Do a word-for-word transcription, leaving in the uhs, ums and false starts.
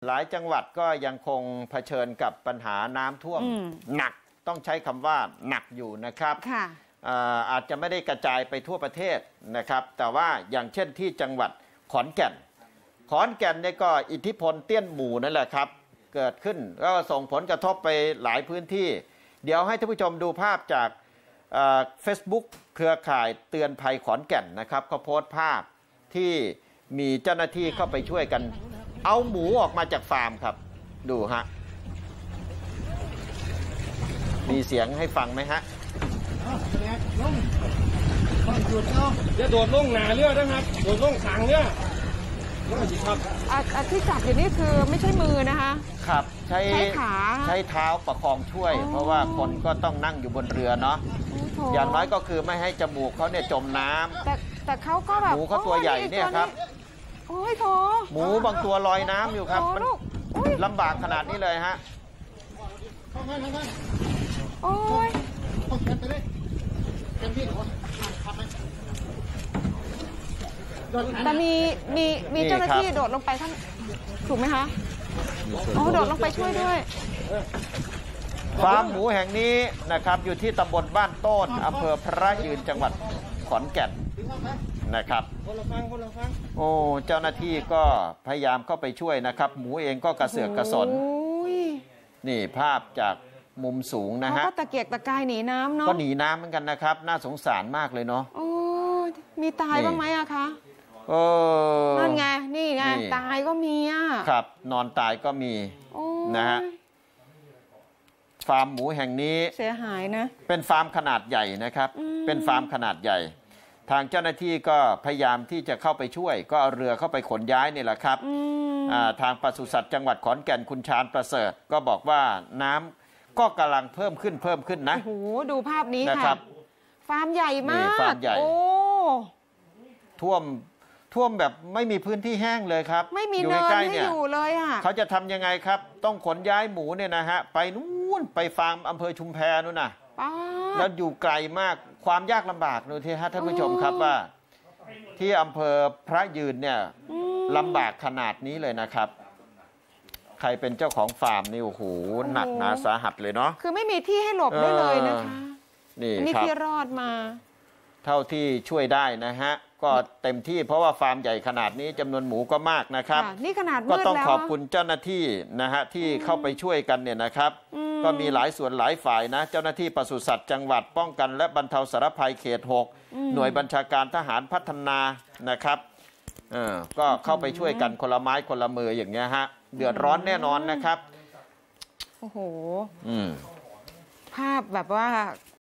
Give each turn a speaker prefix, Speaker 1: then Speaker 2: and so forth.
Speaker 1: หลายจังหวัดก็ยังคงเผชิญกับปัญหาน้ำท่วมหนักต้องใช้คำว่าหนักอยู่นะครับอาจจะไม่ได้กระจายไปทั่วประเทศนะครับแต่ว่าอย่างเช่นที่จังหวัดขอนแก่นขอนแก่นเนี่ยก็อิทธิพลเตี้ยนหมู่นั่นแหละครับเกิดขึ้นก็ส่งผลกระทบไปหลายพื้นที่เดี๋ยวให้ท่านผู้ชมดูภาพจากเฟซบุ๊กเครือข่ายเตือนภัยขอนแก่นนะครับเขาโพสต์ภาพที่มีเจ้าหน้าที่เข้าไปช่วยกันเอาหมูออกมาจากฟาร์มครับดูฮะมีเสียงให้ฟังไหมฮะ
Speaker 2: จะโดดลงหนาเรือนะครับโดดลงขังเรือครับ
Speaker 3: ที่จับอยู่นี่คือไม่ใช่มือนะคะ
Speaker 1: ครับใช้
Speaker 3: ใช้ขา
Speaker 1: ใช้เท้าประคองช่วยเพราะว่าคนก็ต้องนั่งอยู่บนเรือเนาะอย่างน้อยก็คือไม่ให้จมูกเขาเนี่ยจมน้ำ
Speaker 3: แต่แต่เขาก็แบบ
Speaker 1: หมูเขาตัวใหญ่เนี่ยครับ
Speaker 3: โอ้ยโถ
Speaker 1: หมูบางตัวลอยน้ำอยู่ครับมันลำบากขนาดนี้เลยฮะ
Speaker 3: โอ้ยแต่มีมีมีเจ้าหน้าที่โดดลงไปข้างถูกไหมคะโอ้โดดลงไปช่วยด้วย
Speaker 1: ฟาร์มหมูแห่งนี้นะครับอยู่ที่ตำบลบ้านโต้นอำเภอพระยืนจังหวัดขอนแก่นนะครับโอ้เจ้าหน้าที่ก็พยายามเข้าไปช่วยนะครับหมูเองก็กระเสือกกระสนนี่ภาพจากมุมสูงนะฮะ
Speaker 3: ก็ตะเกียกตะกายหนีน้ำเนาะ
Speaker 1: ก็หนีน้ำเหมือนกันนะครับน่าสงสารมากเลยเนาะ
Speaker 3: โอ้มีตายบ้างไหมอะคะ
Speaker 1: เออ
Speaker 3: นั่นไงนี่ไงตายก็มีอ่ะ
Speaker 1: ครับนอนตายก็มีนะฮะฟาร์มหมูแห่งนี้
Speaker 3: เสียหายนะ
Speaker 1: เป็นฟาร์มขนาดใหญ่นะครับเป็นฟาร์มขนาดใหญ่ทางเจ้าหน้าที่ก็พยายามที่จะเข้าไปช่วยก็เอาเรือเข้าไปขนย้ายนี่แหละครับทางปศุสัตว์จังหวัดขอนแก่นคุณชาญประเสริฐก็บอกว่าน้ำก็กำลังเพิ่มขึ้นเพิ่มขึ้นนะ
Speaker 3: โอ้โหดูภาพนี้ค่ะฟาร์มใหญ่มาก
Speaker 1: ฟาร์มใหญ่
Speaker 3: โอ้
Speaker 1: ท่วมท่วมแบบไม่มีพื้นที่แห้งเลยครับ
Speaker 3: ไม่มีเนินให้อยู่เลยอ่ะ
Speaker 1: เขาจะทำยังไงครับต้องขนย้ายหมูเนี่ยนะฮะไปนู่นไปฟาร์มอำเภอชุมแพนู่นน่ะแล้วอยู่ไกลมากความยากลำบากดูที่ท่านผู้ชมครับว่าที่อำเภอพระยืนเนี่ยลำบากขนาดนี้เลยนะครับใครเป็นเจ้าของฟาร์มนี่โอ้โหหนักหนาสาหัสเลยเนาะ
Speaker 3: คือไม่มีที่ให้หลบได้เลยนะคะ
Speaker 1: นี่
Speaker 3: นี่ที่รอดมา
Speaker 1: เท่าที่ช่วยได้นะฮะก็เต็มที่เพราะว่าฟาร์มใหญ่ขนาดนี้จำนวนหมูก็มากนะครับ
Speaker 3: นี่ขนาด
Speaker 1: ก็ต้องขอบคุณเจ้าหน้าที่นะฮะที่เข้าไปช่วยกันเนี่ยนะครับก็มีหลายส่วนหลายฝ่ายนะเจ้าหน้าที่ปศุสัตว์จังหวัดป้องกันและบรรเทาสาธารณภัยเขตหกหน่วยบัญชาการทหารพัฒนานะครับเออก็เข้าไปช่วยกันคนละไม้คนละมืออย่างเงี้ยฮะเดือดร้อนแน่นอนนะครับ
Speaker 3: โอ้โหภาพแบบว่า